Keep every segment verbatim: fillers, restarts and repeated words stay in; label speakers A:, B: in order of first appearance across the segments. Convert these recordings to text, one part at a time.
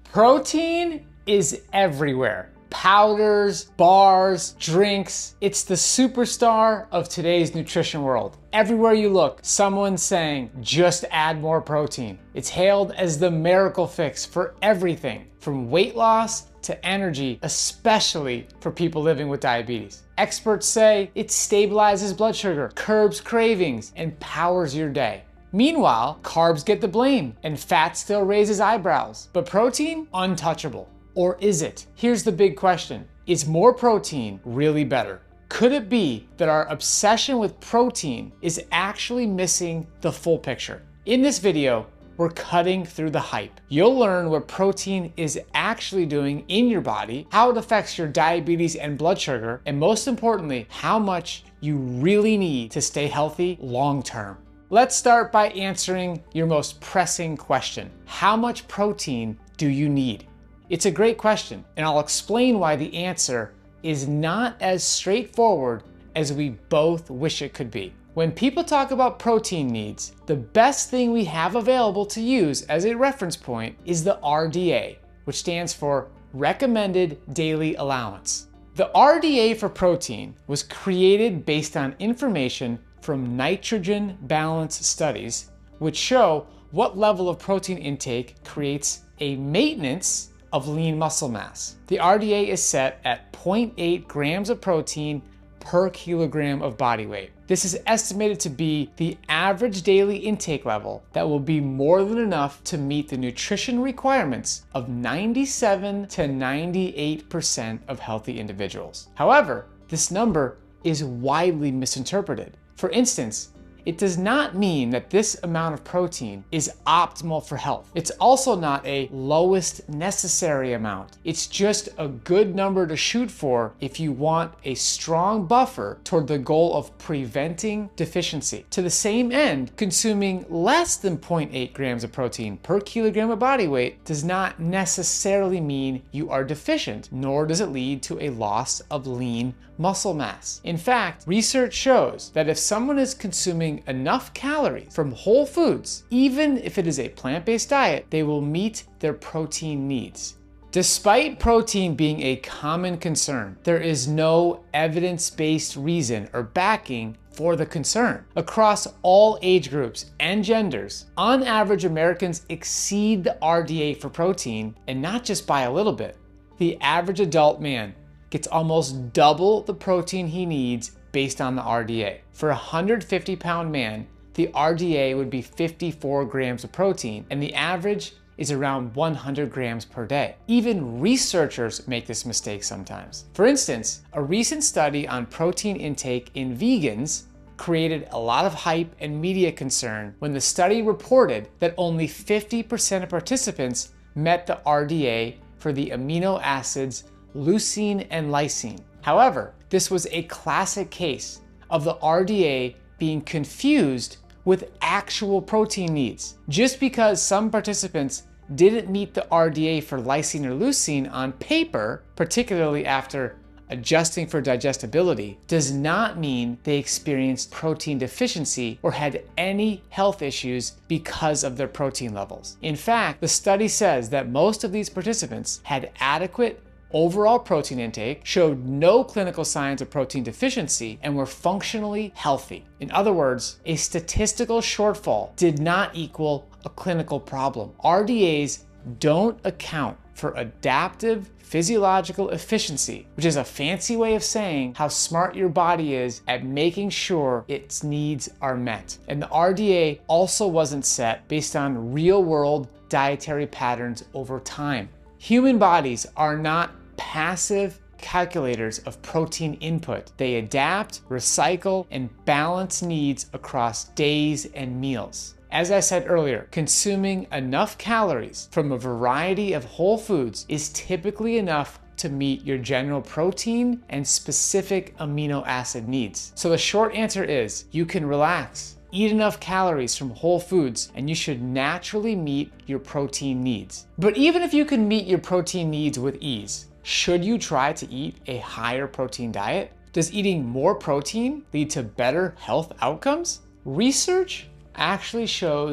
A: Protein is everywhere. Powders, bars, drinks. It's the superstar of today's nutrition world. Everywhere you look, someone's saying, just add more protein. It's hailed as the miracle fix for everything, from weight loss to energy, especially for people living with diabetes. Experts say it stabilizes blood sugar, curbs cravings, and powers your day. Meanwhile, carbs get the blame and fat still raises eyebrows. But protein, untouchable. Or is it? Here's the big question. Is more protein really better? Could it be that our obsession with protein is actually missing the full picture? In this video, we're cutting through the hype. You'll learn what protein is actually doing in your body, how it affects your diabetes and blood sugar, and most importantly, how much you really need to stay healthy long term. Let's start by answering your most pressing question. How much protein do you need? It's a great question, and I'll explain why the answer is not as straightforward as we both wish it could be. When people talk about protein needs, the best thing we have available to use as a reference point is the R D A, which stands for Recommended Daily Allowance. The R D A for protein was created based on information from nitrogen balance studies, which show what level of protein intake creates a maintenance of lean muscle mass. The R D A is set at zero point eight grams of protein per kilogram of body weight. This is estimated to be the average daily intake level that will be more than enough to meet the nutrition requirements of ninety-seven to ninety-eight percent of healthy individuals. However, this number is widely misinterpreted. For instance, it does not mean that this amount of protein is optimal for health. It's also not a lowest necessary amount. It's just a good number to shoot for if you want a strong buffer toward the goal of preventing deficiency. To the same end, consuming less than zero point eight grams of protein per kilogram of body weight does not necessarily mean you are deficient, nor does it lead to a loss of lean muscle mass. In fact, research shows that if someone is consuming enough calories from whole foods, even if it is a plant-based diet, they will meet their protein needs. Despite protein being a common concern, there is no evidence-based reason or backing for the concern. Across all age groups and genders, on average, Americans exceed the R D A for protein, and not just by a little bit. The average adult man gets almost double the protein he needs based on the R D A. For a one hundred fifty pound man, the R D A would be fifty-four grams of protein, and the average is around one hundred grams per day. Even researchers make this mistake sometimes. For instance, a recent study on protein intake in vegans created a lot of hype and media concern when the study reported that only fifty percent of participants met the R D A for the amino acids leucine and lysine. However, this was a classic case of the R D A being confused with actual protein needs. Just because some participants didn't meet the R D A for lysine or leucine on paper, particularly after adjusting for digestibility, does not mean they experienced protein deficiency or had any health issues because of their protein levels. In fact, the study says that most of these participants had adequate overall protein intake, showed no clinical signs of protein deficiency, and were functionally healthy. In other words, a statistical shortfall did not equal a clinical problem. R D As don't account for adaptive physiological efficiency, which is a fancy way of saying how smart your body is at making sure its needs are met. And the R D A also wasn't set based on real-world dietary patterns over time. Human bodies are not passive calculators of protein input. They adapt, recycle, and balance needs across days and meals. As I said earlier, consuming enough calories from a variety of whole foods is typically enough to meet your general protein and specific amino acid needs. So the short answer is, you can relax. Eat enough calories from whole foods and you should naturally meet your protein needs. But even if you can meet your protein needs with ease, should you try to eat a higher protein diet? Does eating more protein lead to better health outcomes? Research actually shows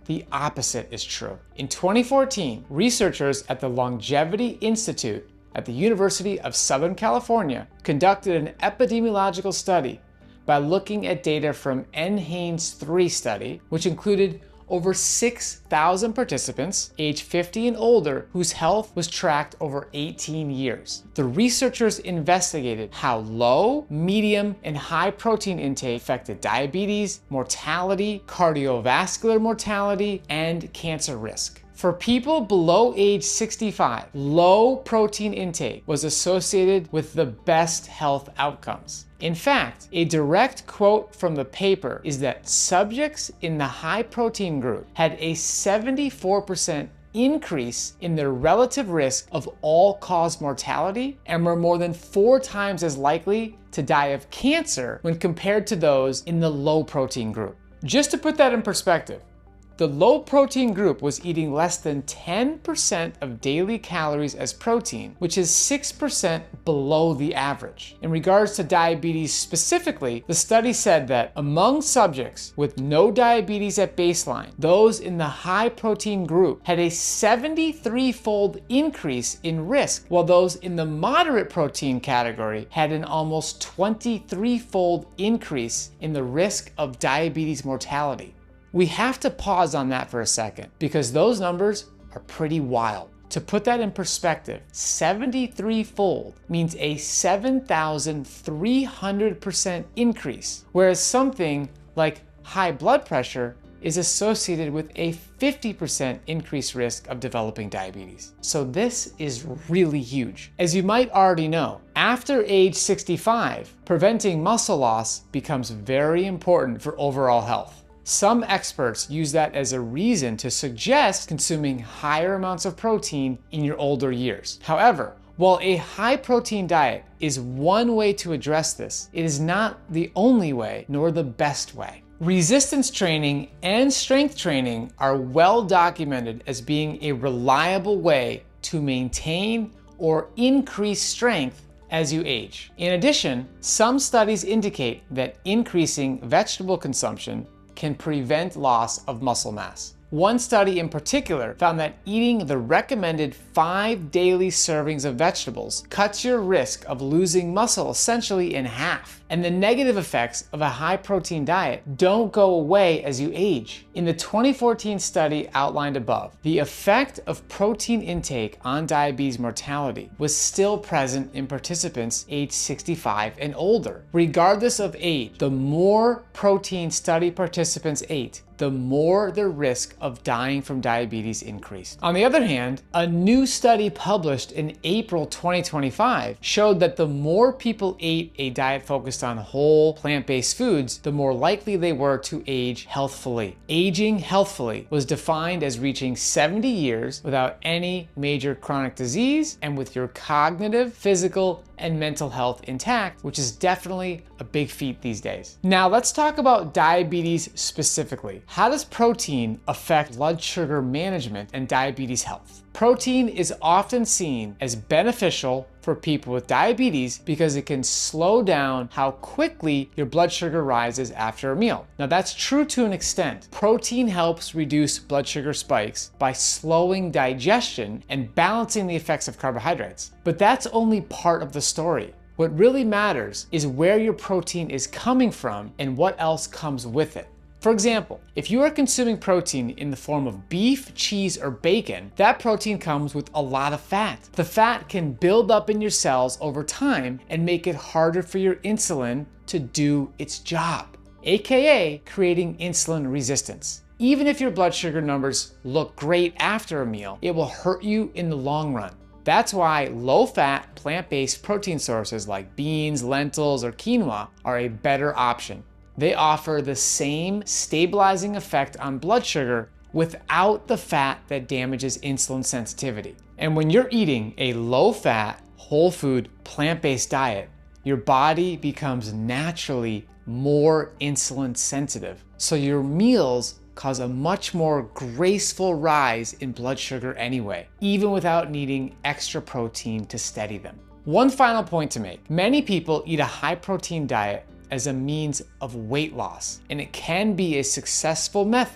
A: the opposite is true. In twenty fourteen, researchers at the Longevity Institute at the University of Southern California conducted an epidemiological study by looking at data from N Haines three study, which included over six thousand participants aged fifty and older whose health was tracked over eighteen years. The researchers investigated how low, medium, and high protein intake affected diabetes, mortality, cardiovascular mortality, and cancer risk. For people below age sixty-five, low protein intake was associated with the best health outcomes. In fact, a direct quote from the paper is that subjects in the high protein group had a seventy-four percent increase in their relative risk of all-cause mortality and were more than four times as likely to die of cancer when compared to those in the low protein group. Just to put that in perspective, the low protein group was eating less than ten percent of daily calories as protein, which is six percent below the average. In regards to diabetes specifically, the study said that among subjects with no diabetes at baseline, those in the high protein group had a seventy-three-fold increase in risk, while those in the moderate protein category had an almost twenty-three-fold increase in the risk of diabetes mortality. We have to pause on that for a second because those numbers are pretty wild. To put that in perspective, seventy-three-fold means a seven thousand three hundred percent increase, whereas something like high blood pressure is associated with a fifty percent increased risk of developing diabetes. So this is really huge. As you might already know, after age sixty-five, preventing muscle loss becomes very important for overall health. Some experts use that as a reason to suggest consuming higher amounts of protein in your older years. However, while a high protein diet is one way to address this, it is not the only way nor the best way. Resistance training and strength training are well documented as being a reliable way to maintain or increase strength as you age. In addition, some studies indicate that increasing vegetable consumption can prevent loss of muscle mass. One study in particular found that eating the recommended five daily servings of vegetables cuts your risk of losing muscle essentially in half. And the negative effects of a high protein diet don't go away as you age. In the twenty fourteen study outlined above, the effect of protein intake on diabetes mortality was still present in participants aged sixty-five and older. Regardless of age, the more protein study participants ate, the more the risk of dying from diabetes increased. On the other hand, a new study published in April twenty twenty-five showed that the more people ate a diet focused on whole plant-based foods, the more likely they were to age healthfully. Aging healthfully was defined as reaching seventy years without any major chronic disease and with your cognitive, physical, and mental health intact, which is definitely a big feat these days. Now let's talk about diabetes specifically. How does protein affect blood sugar management and diabetes health? Protein is often seen as beneficial for people with diabetes because it can slow down how quickly your blood sugar rises after a meal. Now that's true to an extent. Protein helps reduce blood sugar spikes by slowing digestion and balancing the effects of carbohydrates. But that's only part of the story. What really matters is where your protein is coming from and what else comes with it. For example, if you are consuming protein in the form of beef, cheese, or bacon, that protein comes with a lot of fat. The fat can build up in your cells over time and make it harder for your insulin to do its job, aka creating insulin resistance. Even if your blood sugar numbers look great after a meal, it will hurt you in the long run. That's why low-fat, plant-based protein sources like beans, lentils, or quinoa are a better option. They offer the same stabilizing effect on blood sugar without the fat that damages insulin sensitivity. And when you're eating a low-fat, whole food, plant-based diet, your body becomes naturally more insulin sensitive. So your meals cause a much more graceful rise in blood sugar anyway, even without needing extra protein to steady them. One final point to make. Many people eat a high-protein diet as a means of weight loss, and it can be a successful method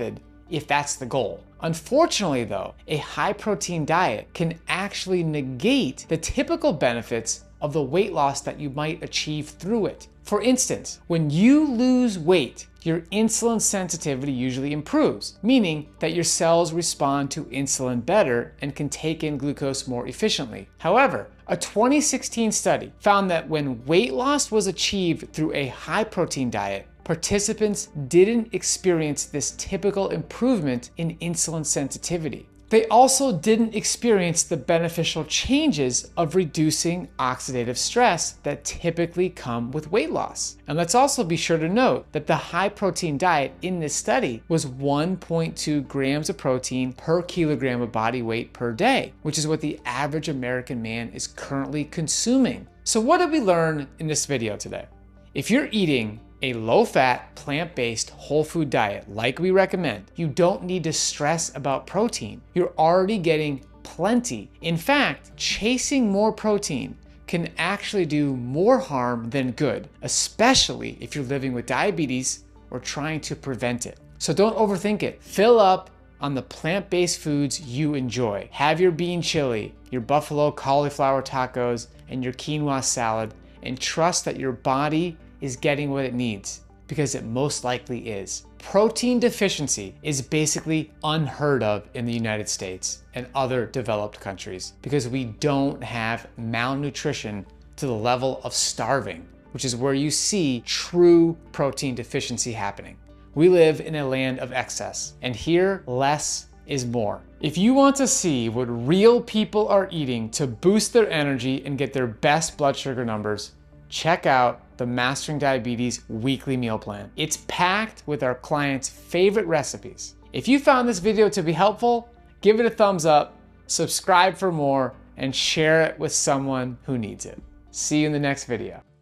A: if that's the goal. Unfortunately though, a high protein diet can actually negate the typical benefits of the weight loss that you might achieve through it. For instance, when you lose weight, your insulin sensitivity usually improves, meaning that your cells respond to insulin better and can take in glucose more efficiently. However, a twenty sixteen study found that when weight loss was achieved through a high protein diet, participants didn't experience this typical improvement in insulin sensitivity. They also didn't experience the beneficial changes of reducing oxidative stress that typically come with weight loss. And let's also be sure to note that the high protein diet in this study was one point two grams of protein per kilogram of body weight per day, which is what the average American man is currently consuming. So what did we learn in this video today? If you're eating a low-fat, plant-based, whole food diet like we recommend, you don't need to stress about protein. You're already getting plenty. In fact, chasing more protein can actually do more harm than good, especially if you're living with diabetes or trying to prevent it. So don't overthink it. Fill up on the plant-based foods you enjoy. Have your bean chili, your buffalo cauliflower tacos, and your quinoa salad, and trust that your body is getting what it needs, because it most likely is. Protein deficiency is basically unheard of in the United States and other developed countries because we don't have malnutrition to the level of starving, which is where you see true protein deficiency happening. We live in a land of excess, and here less is more. If you want to see what real people are eating to boost their energy and get their best blood sugar numbers, check out the Mastering Diabetes weekly meal plan. It's packed with our clients' favorite recipes. If you found this video to be helpful, give it a thumbs up, subscribe for more, and share it with someone who needs it. See you in the next video.